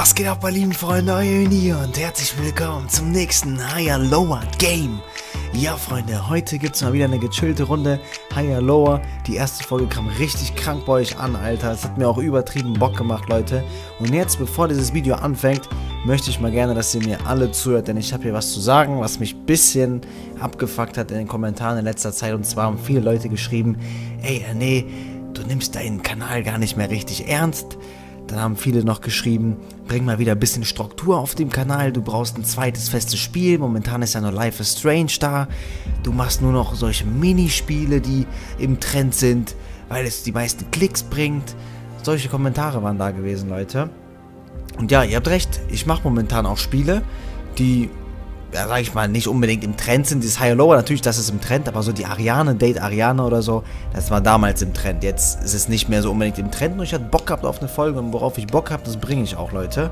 Was geht ab, meine lieben Freunde, euer Uni und herzlich willkommen zum nächsten Higher Lower Game. Ja, Freunde, heute gibt es mal wieder eine gechillte Runde Higher Lower. Die erste Folge kam richtig krank bei euch an, Alter. Es hat mir auch übertrieben Bock gemacht, Leute. Und jetzt, bevor dieses Video anfängt, möchte ich mal gerne, dass ihr mir alle zuhört, denn ich habe hier was zu sagen, was mich ein bisschen abgefuckt hat in den Kommentaren in letzter Zeit. Und zwar haben viele Leute geschrieben, ey, nee, du nimmst deinen Kanal gar nicht mehr richtig ernst. Dann haben viele noch geschrieben, bring mal wieder ein bisschen Struktur auf dem Kanal, du brauchst ein zweites festes Spiel, momentan ist ja nur Life is Strange da, du machst nur noch solche Minispiele, die im Trend sind, weil es die meisten Klicks bringt. Solche Kommentare waren da gewesen, Leute. Und ja, ihr habt recht, ich mache momentan auch Spiele, die, ja, sag ich mal, nicht unbedingt im Trend sind. Dieses Higher Lower, natürlich, das ist im Trend, aber so die Ariane, Date Ariane oder so, das war damals im Trend. Jetzt ist es nicht mehr so unbedingt im Trend, nur ich hatte Bock gehabt auf eine Folge und worauf ich Bock habe, das bringe ich auch, Leute.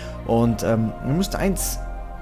Und ihr müsst eins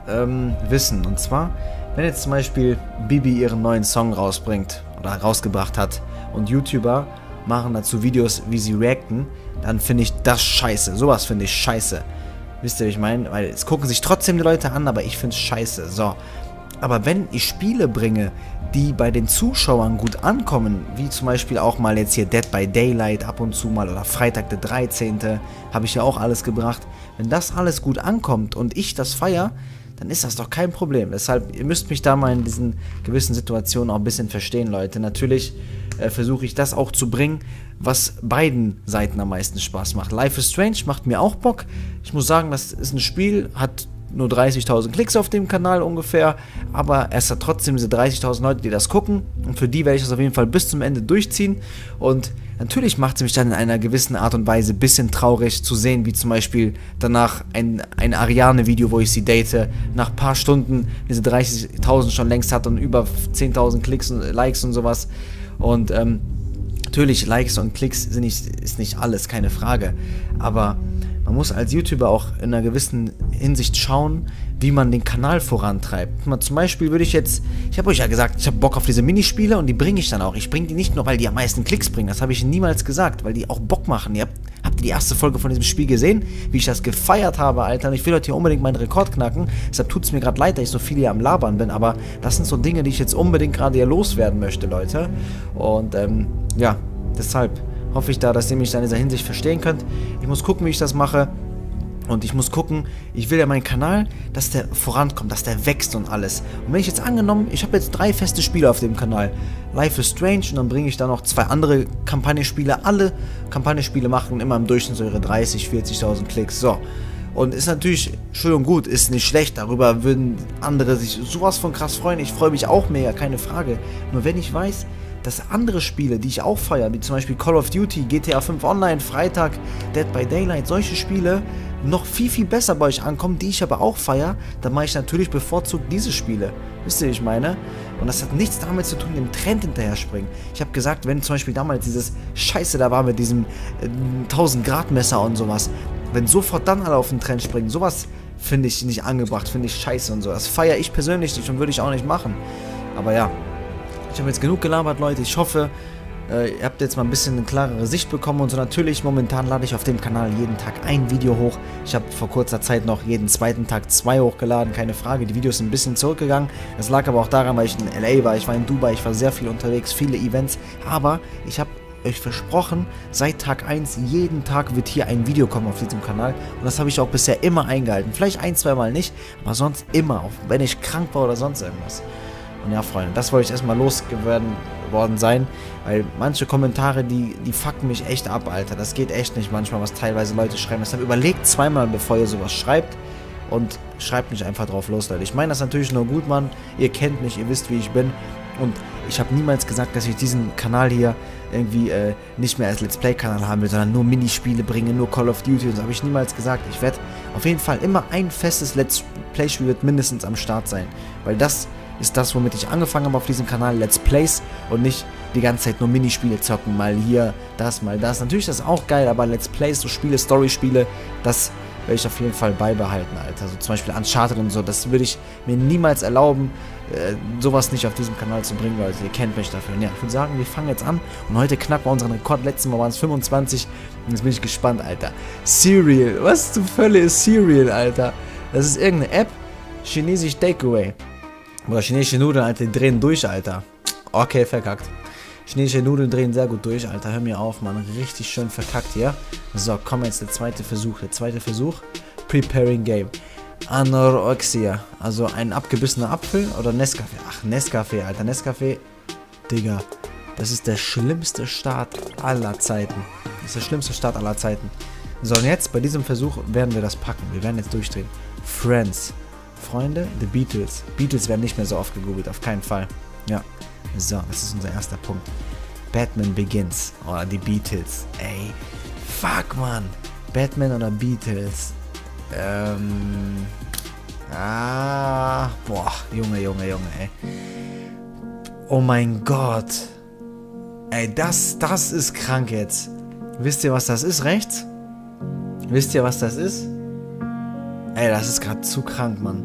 wissen, und zwar, wenn jetzt zum Beispiel Bibi ihren neuen Song rausbringt oder rausgebracht hat und YouTuber machen dazu Videos, wie sie reacten, dann finde ich das scheiße. Sowas finde ich scheiße. Wisst ihr, wie ich meine? Weil es gucken sich trotzdem die Leute an, aber ich finde es scheiße. So. Aber wenn ich Spiele bringe, die bei den Zuschauern gut ankommen, wie zum Beispiel auch mal jetzt hier Dead by Daylight ab und zu mal oder Freitag der 13. habe ich ja auch alles gebracht. Wenn das alles gut ankommt und ich das feiere, dann ist das doch kein Problem. Deshalb, ihr müsst mich da mal in diesen gewissen Situationen auch ein bisschen verstehen, Leute. Natürlich versuche ich das auch zu bringen, was beiden Seiten am meisten Spaß macht. Life is Strange macht mir auch Bock. Ich muss sagen, das ist ein Spiel, hat nur 30.000 Klicks auf dem Kanal ungefähr, aber es hat trotzdem diese 30.000 Leute, die das gucken, und für die werde ich das auf jeden Fall bis zum Ende durchziehen. Und natürlich macht es mich dann in einer gewissen Art und Weise ein bisschen traurig zu sehen, wie zum Beispiel danach ein Ariane-Video, wo ich sie date, nach ein paar Stunden diese 30.000 schon längst hat und über 10.000 Klicks und Likes und sowas. Und natürlich, Likes und Klicks ist nicht alles, keine Frage, aber man muss als YouTuber auch in einer gewissen Hinsicht schauen, wie man den Kanal vorantreibt. Zum Beispiel würde ich habe euch ja gesagt, ich habe Bock auf diese Minispiele und die bringe ich dann auch. Ich bringe die nicht nur, weil die am meisten Klicks bringen, das habe ich niemals gesagt, weil die auch Bock machen. Habt ihr die erste Folge von diesem Spiel gesehen, wie ich das gefeiert habe, Alter? Und ich will heute hier unbedingt meinen Rekord knacken, deshalb tut es mir gerade leid, dass ich so viel hier am Labern bin, aber das sind so Dinge, die ich jetzt unbedingt gerade hier loswerden möchte, Leute. Und ja, deshalb hoffe ich da, dass ihr mich da in dieser Hinsicht verstehen könnt. Ich muss gucken, wie ich das mache. Und ich muss gucken, ich will ja meinen Kanal, dass der vorankommt, dass der wächst und alles. Und wenn ich jetzt angenommen, ich habe jetzt 3 feste Spiele auf dem Kanal. Life is Strange und dann bringe ich da noch 2 andere Kampagnenspiele. Alle Kampagnenspiele machen immer im Durchschnitt so ihre 30.000, 40.000 Klicks. So. Und ist natürlich schön und gut, ist nicht schlecht. Darüber würden andere sich sowas von krass freuen. Ich freue mich auch mega, keine Frage. Nur wenn ich weiß, dass andere Spiele, die ich auch feiere, wie zum Beispiel Call of Duty, GTA 5 Online, Freitag, Dead by Daylight, solche Spiele noch viel besser bei euch ankommen, die ich aber auch feiere, dann mache ich natürlich bevorzugt diese Spiele. Wisst ihr, wie ich meine? Und das hat nichts damit zu tun, dem Trend hinterher springen. Ich habe gesagt, wenn zum Beispiel damals dieses Scheiße da war mit diesem 1000 Grad Messer und sowas, wenn sofort dann alle auf den Trend springen, sowas finde ich nicht angebracht, finde ich scheiße und so. Das feiere ich persönlich nicht und würde ich auch nicht machen. Aber ja, ich habe jetzt genug gelabert, Leute. Ich hoffe, ihr habt jetzt mal ein bisschen eine klarere Sicht bekommen und so. Natürlich, momentan lade ich auf dem Kanal jeden Tag ein Video hoch. Ich habe vor kurzer Zeit noch jeden zweiten Tag 2 hochgeladen, keine Frage. Die Videos sind ein bisschen zurückgegangen. Das lag aber auch daran, weil ich in LA war, ich war in Dubai, ich war sehr viel unterwegs, viele Events. Aber ich habe euch versprochen, seit Tag 1, jeden Tag wird hier ein Video kommen auf diesem Kanal. Und das habe ich auch bisher immer eingehalten. Vielleicht 1-, 2 Mal nicht, aber sonst immer, auch wenn ich krank war oder sonst irgendwas. Und ja, Freunde, das wollte ich erstmal losgeworden sein, weil manche Kommentare, die fucken mich echt ab, Alter. Das geht echt nicht manchmal, was teilweise Leute schreiben. Deshalb überlegt zweimal, bevor ihr sowas schreibt, und schreibt nicht einfach drauf los, Leute. Ich meine das natürlich nur gut, Mann. Ihr kennt mich, ihr wisst, wie ich bin. Und ich habe niemals gesagt, dass ich diesen Kanal hier irgendwie nicht mehr als Let's Play-Kanal haben will, sondern nur Minispiele bringe, nur Call of Duty. Und so habe ich niemals gesagt. Ich werde auf jeden Fall immer ein festes Let's Play-Spiel wird mindestens am Start sein, weil das ist das, womit ich angefangen habe auf diesem Kanal, Let's Plays, und nicht die ganze Zeit nur Minispiele zocken, mal hier, das, mal das. Natürlich ist das auch geil, aber Let's Plays, so Spiele, Story-Spiele, das werde ich auf jeden Fall beibehalten, Alter. So zum Beispiel Uncharted und so, das würde ich mir niemals erlauben, sowas nicht auf diesem Kanal zu bringen, Leute. Ihr kennt mich dafür. Ja, ich würde sagen, wir fangen jetzt an und heute knacken wir unseren Rekord. Letztes Mal waren es 25 und jetzt bin ich gespannt, Alter. Cereal. Was zur Hölle ist Cereal, Alter? Das ist irgendeine App. Chinesisch Takeaway. Oder chinesische Nudeln, Alter, die drehen durch, Alter. Okay, verkackt. Chinesische Nudeln drehen sehr gut durch, Alter. Hör mir auf, Mann. Richtig schön verkackt hier. So, komm jetzt der zweite Versuch. Preparing Game. Anorexia. Also ein abgebissener Apfel oder Nescafé. Ach, Nescafé, Alter. Nescafé. Digga. Das ist der schlimmste Start aller Zeiten. Das ist der schlimmste Start aller Zeiten. So, und jetzt, bei diesem Versuch, werden wir das packen. Wir werden jetzt durchdrehen. Friends. Freunde, The Beatles. Beatles werden nicht mehr so oft gegoogelt, auf keinen Fall. Ja. So, das ist unser erster Punkt. Batman Begins. Oder die Beatles. Ey. Fuck, Mann. Batman oder Beatles. Boah. Junge, ey. Oh mein Gott. Ey, das ist krank jetzt. Wisst ihr, was das ist, rechts? Wisst ihr, was das ist? Ey, das ist gerade zu krank, Mann.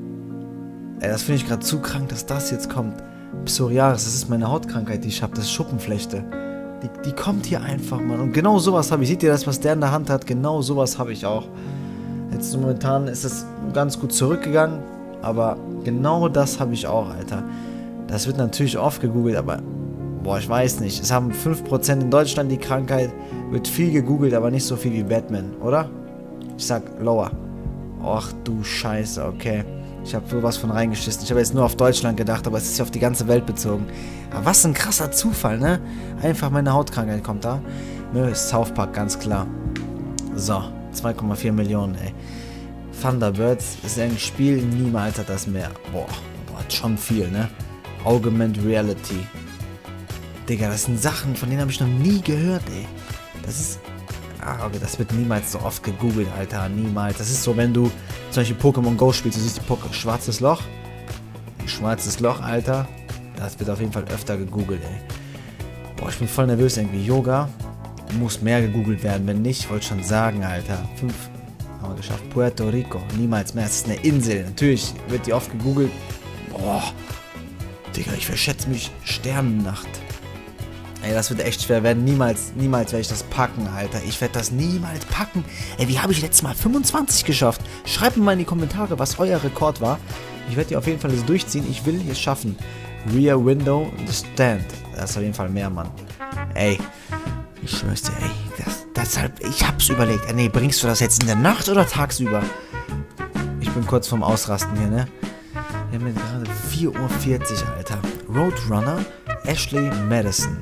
Ey, das finde ich gerade zu krank, dass das jetzt kommt. Psoriasis, das ist meine Hautkrankheit, die ich habe. Das ist Schuppenflechte. Die kommt hier einfach, Mann. Und genau sowas habe ich. Seht ihr das, was der in der Hand hat? Genau sowas habe ich auch. Jetzt momentan ist es ganz gut zurückgegangen. Aber genau das habe ich auch, Alter. Das wird natürlich oft gegoogelt, aber... Boah, ich weiß nicht. Es haben 5% in Deutschland die Krankheit. Wird viel gegoogelt, aber nicht so viel wie Batman, oder? Ich sag lower. Ach du Scheiße, okay. Ich habe sowas von reingeschissen. Ich habe jetzt nur auf Deutschland gedacht, aber es ist ja auf die ganze Welt bezogen. Aber was ein krasser Zufall, ne? Einfach meine Hautkrankheit kommt da. Ne, ist South Park, ganz klar. So, 2,4 Millionen, ey. Thunderbirds ist ein Spiel, niemals hat das mehr. Boah, hat schon viel, ne? Augmented Reality. Digga, das sind Sachen, von denen habe ich noch nie gehört, ey. Das ist... okay, das wird niemals so oft gegoogelt, Alter. Niemals. Das ist so, wenn du zum Beispiel Pokémon Go spielst, du siehst die Schwarzes Loch. Schwarzes Loch, Alter. Das wird auf jeden Fall öfter gegoogelt, ey. Boah, ich bin voll nervös irgendwie. Yoga muss mehr gegoogelt werden. Wenn nicht, wollte ich schon sagen, Alter. 5 haben wir geschafft. Puerto Rico. Niemals mehr. Es ist eine Insel. Natürlich wird die oft gegoogelt. Boah. Digga, ich verschätze mich. Sternennacht. Ey, das wird echt schwer werden. Niemals werde ich das packen, Alter. Ich werde das niemals packen. Ey, wie habe ich letztes Mal 25 geschafft? Schreibt mir mal in die Kommentare, was euer Rekord war. Ich werde die auf jeden Fall jetzt durchziehen. Ich will es schaffen. Rear Window, The Stand. Das ist auf jeden Fall mehr, Mann. Ey, ich schwör's dir, ey. Deshalb, ich hab's überlegt. Ey, nee, bringst du das jetzt in der Nacht oder tagsüber? Ich bin kurz vorm Ausrasten hier, ne? Wir haben jetzt gerade 4:40 Uhr, Alter. Roadrunner, Ashley Madison.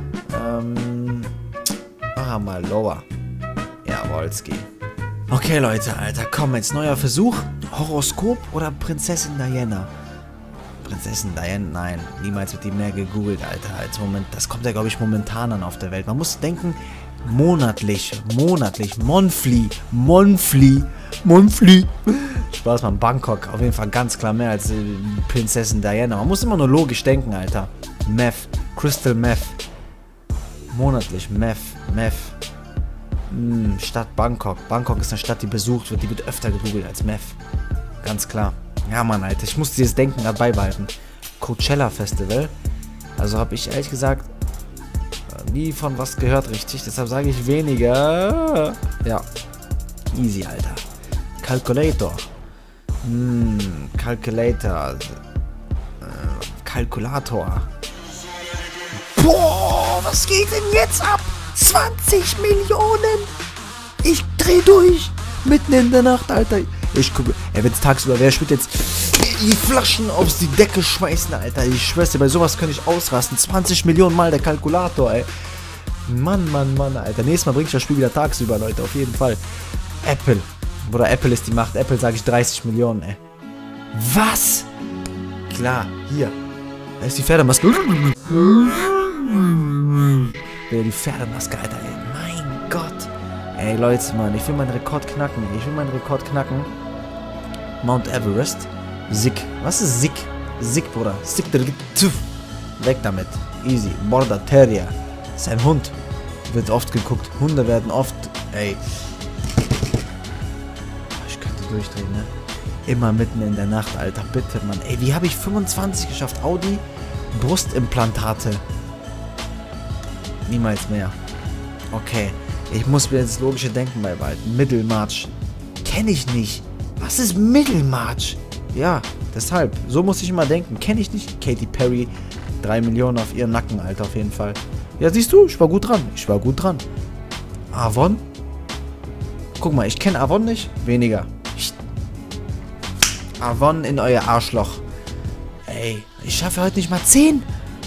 Machen wir mal lower. Jawolski. Okay, Leute, Alter, komm, jetzt neuer Versuch. Horoskop oder Prinzessin Diana? Prinzessin Diana, nein. Niemals wird die mehr gegoogelt, Alter. Als Moment, das kommt ja, glaube ich, momentan an auf der Welt. Man muss denken, monatlich. Monthly. Spaß, man, Bangkok. Auf jeden Fall ganz klar mehr als Prinzessin Diana. Man muss immer nur logisch denken, Alter. Meth. Crystal Meth. Monatlich. Meth. Stadt Bangkok. Bangkok ist eine Stadt, die besucht wird. Die wird öfter gegoogelt als Meth. Ganz klar. Ja, Mann, Alter. Ich muss dieses Denken gerade beibehalten. Coachella Festival. Also habe ich ehrlich gesagt nie von was gehört richtig. Deshalb sage ich weniger. Ja. Easy, Alter. Calculator. Kalkulator. Boah, was geht denn jetzt ab? 20 Millionen! Ich dreh durch! Mitten in der Nacht, Alter. Ich gucke, wenn es tagsüber wäre, ich würde jetzt die Flaschen auf die Decke schmeißen, Alter. Ich schwör's dir, bei sowas könnte ich ausrasten. 20 Millionen Mal der Kalkulator, ey. Mann, Alter. Nächstes Mal bringe ich das Spiel wieder tagsüber, Leute. Auf jeden Fall. Apple. Oder Apple ist die Macht. Apple sage ich 30 Millionen, ey. Was? Klar, hier. Da ist die Pferdemaske. Die Pferdemaske, Alter, ey. Mein Gott. Ey, Leute, Mann, ich will meinen Rekord knacken. Mount Everest. Sick. Was ist Sick? Sick, Bruder. Sick, weg damit. Easy. Border Terrier. Ist ein Hund. Wird oft geguckt. Hunde werden oft... Ey. Ich könnte durchdrehen, ne? Immer mitten in der Nacht, Alter. Bitte, Mann. Ey, wie habe ich 25 geschafft? Audi, Brustimplantate. Niemals mehr. Okay. Ich muss mir jetzt das logische Denken beibehalten. Middlemarch. Kenne ich nicht. Was ist Middlemarch? Ja, deshalb. So muss ich immer denken. Kenne ich nicht. Katy Perry. 3 Millionen auf ihren Nacken, Alter, auf jeden Fall. Ja, siehst du? Ich war gut dran. Ich war gut dran. Avon? Guck mal, ich kenne Avon nicht. Weniger. Avon in euer Arschloch. Ey, ich schaffe heute nicht mal 10.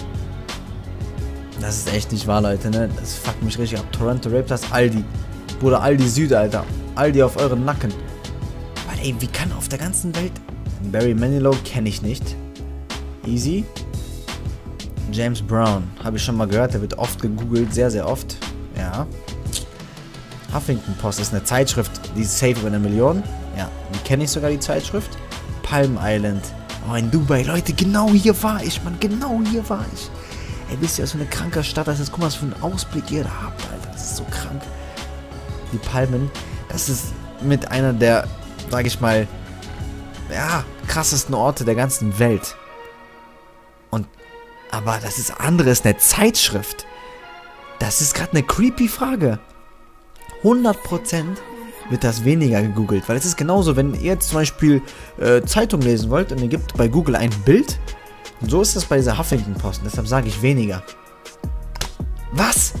Das ist echt nicht wahr, Leute, ne? Das fuckt mich richtig ab. Toronto Raptors, Aldi. Bruder, Aldi Süd, Alter. Aldi auf euren Nacken. Weil, ey, wie kann auf der ganzen Welt... Barry Manilow kenne ich nicht. Easy. James Brown. Habe ich schon mal gehört. Der wird oft gegoogelt. Sehr, sehr oft. Ja. Huffington Post ist eine Zeitschrift. Die ist safe über 1 Million. Ja, die kenne ich sogar, die Zeitschrift. Palm Island. Oh, in Dubai. Leute, genau hier war ich, Mann. Genau hier war ich. Ey, wisst ihr, was für eine kranke Stadt das ist? Guck mal, was für einen Ausblick ihr da habt, Alter. Das ist so krank. Die Palmen, das ist mit einer der, sag ich mal, ja, krassesten Orte der ganzen Welt. Und, aber das ist anderes, eine Zeitschrift. Das ist gerade eine creepy Frage. 100% wird das weniger gegoogelt, weil es ist genauso, wenn ihr jetzt zum Beispiel Zeitung lesen wollt und ihr gebt bei Google ein Bild. Und so ist das bei dieser Huffington Post. Deshalb sage ich weniger. Was?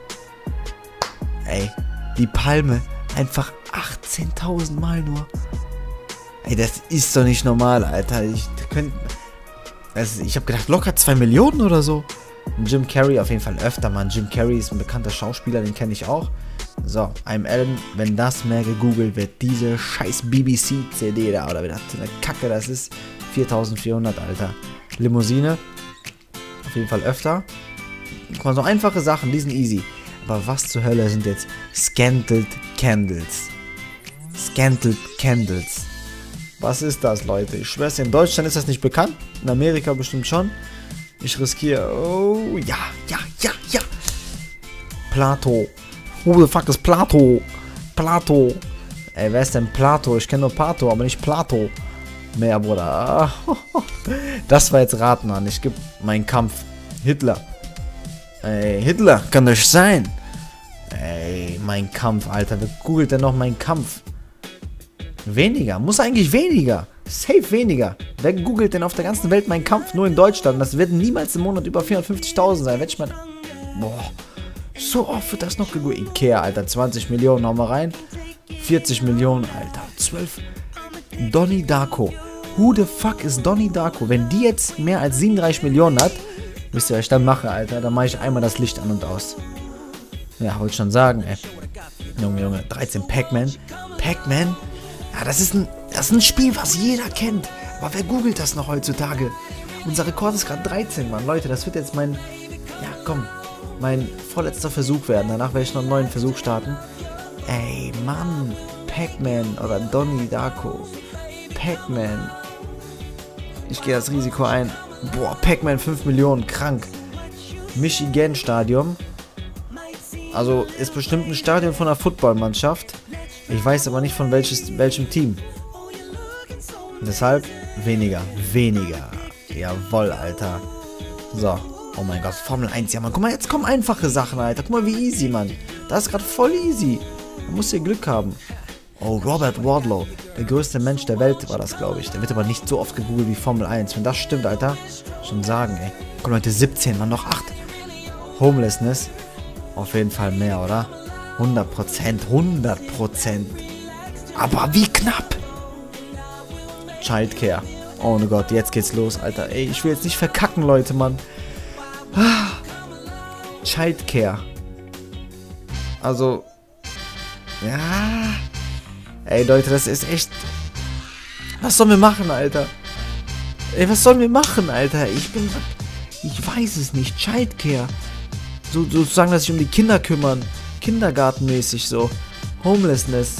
Ey, die Palme einfach 18.000 Mal nur. Ey, das ist doch nicht normal, Alter. Ich habe gedacht, locker 2 Millionen oder so. Und Jim Carrey auf jeden Fall öfter, Mann. Jim Carrey ist ein bekannter Schauspieler, den kenne ich auch. So, I'm Alan. Wenn das mehr gegoogelt wird, diese scheiß BBC-CD da, oder wie das eine Kacke das ist, 4.400, Alter. Limousine. Auf jeden Fall öfter. Guck mal, so einfache Sachen, die sind easy. Aber was zur Hölle sind jetzt Scantled Candles? Scantled Candles. Was ist das, Leute? Ich schwör's dir, in Deutschland ist das nicht bekannt. In Amerika bestimmt schon. Ich riskiere. Oh, ja. Plato. Who the fuck ist Plato? Plato. Ey, wer ist denn Plato? Ich kenne nur Pato, aber nicht Plato. Mehr, Bruder. Das war jetzt Raten, Mann. Ich gebe meinen Kampf. Hitler. Ey, Hitler, kann das sein? Ey, mein Kampf, Alter. Wer googelt denn noch meinen Kampf? Weniger. Muss eigentlich weniger. Safe weniger. Wer googelt denn auf der ganzen Welt meinen Kampf? Nur in Deutschland. Das wird niemals im Monat über 450.000 sein. Werd ich mal... Boah. So oft wird das noch gegoogelt. Ikea, Alter. 20 Millionen, hau mal rein. 40 Millionen, Alter. 12... Donnie Darko. Who the fuck ist Donnie Darko? Wenn die jetzt mehr als 37 Millionen hat, wisst ihr, was ich dann mache, Alter? Dann mache ich einmal das Licht an und aus. Ja, wollte ich schon sagen, ey. Junge, 13 Pac-Man. Pac-Man? Ja, das ist ein Spiel, was jeder kennt. Aber wer googelt das noch heutzutage? Unser Rekord ist gerade 13, Mann. Leute, das wird jetzt mein vorletzter Versuch werden. Danach werde ich noch einen neuen Versuch starten. Ey, Mann. Pac-Man oder Donnie Darko. Pac-Man. Ich gehe das Risiko ein. Boah, Pac-Man 5 Millionen, krank. Michigan Stadion. Also ist bestimmt ein Stadion von einer Footballmannschaft. Ich weiß aber nicht von welchem Team. Deshalb weniger. Jawoll, Alter. So. Oh mein Gott, Formel 1. Ja, Mann. Guck mal, jetzt kommen einfache Sachen, Alter. Guck mal, wie easy, Mann. Das ist gerade voll easy. Man muss hier Glück haben. Oh, Robert Wardlow. Der größte Mensch der Welt war das, glaube ich. Der wird aber nicht so oft gegoogelt wie Formel 1. Wenn das stimmt, Alter, schon sagen, ey. Komm, Leute, 17, Mann, noch 8. Homelessness. Auf jeden Fall mehr, oder? 100%. Aber wie knapp. Childcare. Oh mein Gott, jetzt geht's los, Alter. Ey, ich will jetzt nicht verkacken, Leute, Mann. Childcare. Also, ja. Ey, Leute, das ist echt... Was sollen wir machen, Alter? Ey, was sollen wir machen, Alter? Ich weiß es nicht. Childcare. Sozusagen, dass sich um die Kinder kümmern. Kindergartenmäßig so. Homelessness.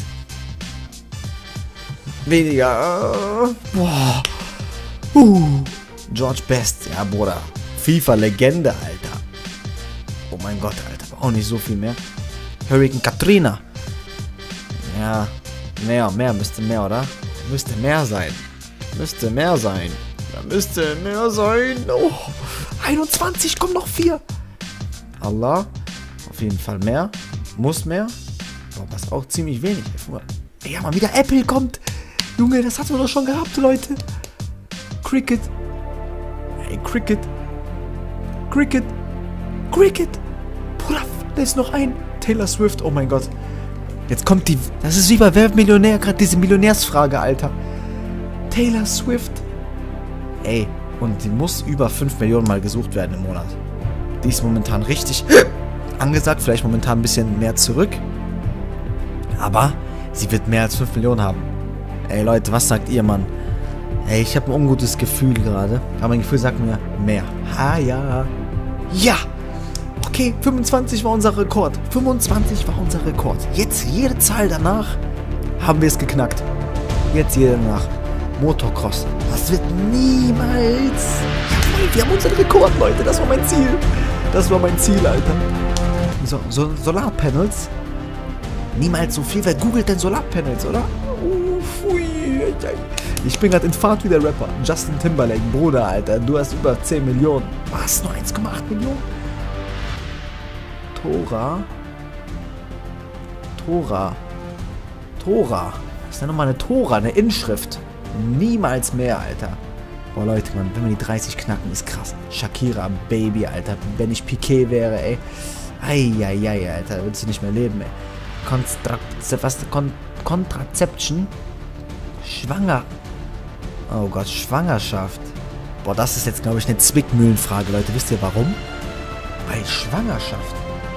Weniger. Boah. George Best. Ja, Bruder. FIFA-Legende, Alter. Oh mein Gott, Alter. Auch nicht so viel mehr. Hurricane Katrina. Ja. Mehr müsste mehr, oder? Müsste mehr sein. Müsste mehr sein. Da müsste mehr sein. Oh, 21, komm noch 4. Allah. Auf jeden Fall mehr. Muss mehr. Aber was auch ziemlich wenig. Ja, mal wieder Apple kommt. Junge, das hatten wir doch schon gehabt, Leute. Cricket. Ey, Cricket. Cricket. Cricket. Bruder, da ist noch ein. Taylor Swift, oh mein Gott. Jetzt kommt die... Das ist wie bei Wer wird Millionär, gerade diese Millionärsfrage, Alter. Taylor Swift. Ey, und die muss über 5 Millionen Mal gesucht werden im Monat. Die ist momentan richtig angesagt, vielleicht momentan ein bisschen mehr zurück. Aber sie wird mehr als 5 Millionen haben. Ey Leute, was sagt ihr, Mann? Ey, ich habe ein ungutes Gefühl gerade. Aber mein Gefühl sagt mir mehr. Ha, ja. Ja! Okay, 25 war unser Rekord. 25 war unser Rekord. Jetzt jede Zahl danach haben wir es geknackt. Jetzt jede danach. Motocross. Das wird niemals... Ja, wir haben unseren Rekord, Leute. Das war mein Ziel. Das war mein Ziel, Alter. So Solarpanels. Niemals so viel. Wer googelt denn Solarpanels, oder? Pfui. Ich bin gerade in Fahrt wie der Rapper. Justin Timberlake, Bruder, Alter. Du hast über 10 Millionen. Was? Nur 1,8 Millionen? Tora. Das ist ja nochmal eine Tora, eine Inschrift. Niemals mehr, Alter. Boah, Leute, Mann, wenn wir die 30 knacken, ist krass. Shakira, Baby, Alter. Wenn ich Piqué wäre, ey. Eieiei, Alter, willst du nicht mehr leben, ey. Kontrazeption? Schwanger. Oh Gott, Schwangerschaft. Boah, das ist jetzt, glaube ich, eine Zwickmühlenfrage, Leute. Wisst ihr warum? Weil Schwangerschaft.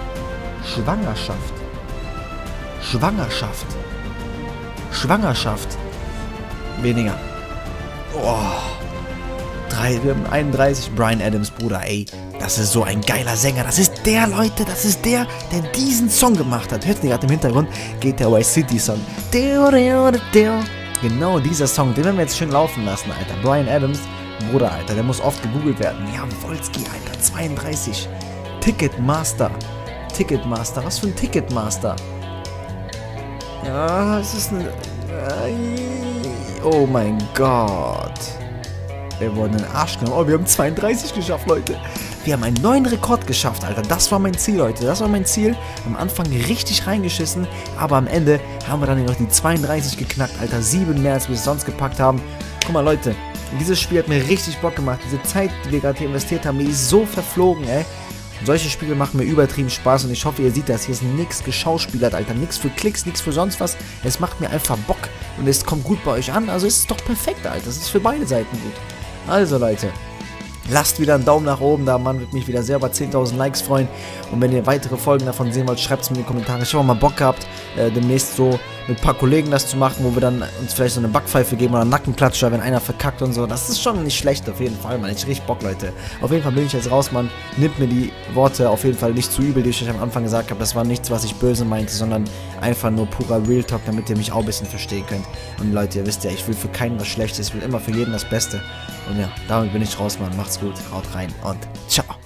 Weniger. Oh. Wir haben 31. Bryan Adams, Bruder, ey. Das ist so ein geiler Sänger. Das ist der, Leute. Das ist der diesen Song gemacht hat. Hört ihr gerade im Hintergrund? Geht der Vice City Song. Genau dieser Song. Den werden wir jetzt schön laufen lassen, Alter. Bryan Adams, Bruder, Alter. Der muss oft gegoogelt werden. Ja, Wolski, Alter. 32. Ticketmaster. Was für ein Ticketmaster? Ja, es ist eine... Oh mein Gott. Wir wurden in den Arsch genommen. Oh, wir haben 32 geschafft, Leute. Wir haben einen neuen Rekord geschafft, Alter. Das war mein Ziel, Leute. Das war mein Ziel. Am Anfang richtig reingeschissen. Aber am Ende haben wir dann noch die 32 geknackt, Alter. 7 mehr, als wir es sonst gepackt haben. Guck mal, Leute. Dieses Spiel hat mir richtig Bock gemacht. Diese Zeit, die wir gerade hier investiert haben, die ist so verflogen, ey. Und solche Spiele machen mir übertrieben Spaß. Und ich hoffe, ihr seht das. Hier ist nichts geschauspielert, Alter. Nichts für Klicks, nichts für sonst was. Es macht mir einfach Bock. Und es kommt gut bei euch an. Also ist es doch perfekt, Alter. Es ist für beide Seiten gut. Also, Leute. Lasst wieder einen Daumen nach oben da, Mann, würde mich wieder sehr über 10.000 Likes freuen. Und wenn ihr weitere Folgen davon sehen wollt, schreibt es mir in die Kommentare. Ich habe auch mal Bock gehabt, demnächst so mit ein paar Kollegen das zu machen, wo wir dann uns vielleicht so eine Backpfeife geben oder einen Nackenklatscher, wenn einer verkackt und so. Das ist schon nicht schlecht, auf jeden Fall, Mann. Ich richtig Bock, Leute. Auf jeden Fall bin ich jetzt raus, Mann. Nimmt mir die Worte auf jeden Fall nicht zu übel, die ich euch am Anfang gesagt habe. Das war nichts, was ich böse meinte, sondern einfach nur purer Real Talk, damit ihr mich auch ein bisschen verstehen könnt. Und Leute, ihr wisst ja, ich will für keinen was Schlechtes, ich will immer für jeden das Beste. Und ja, damit bin ich raus, Mann. Macht's gut, haut rein und ciao.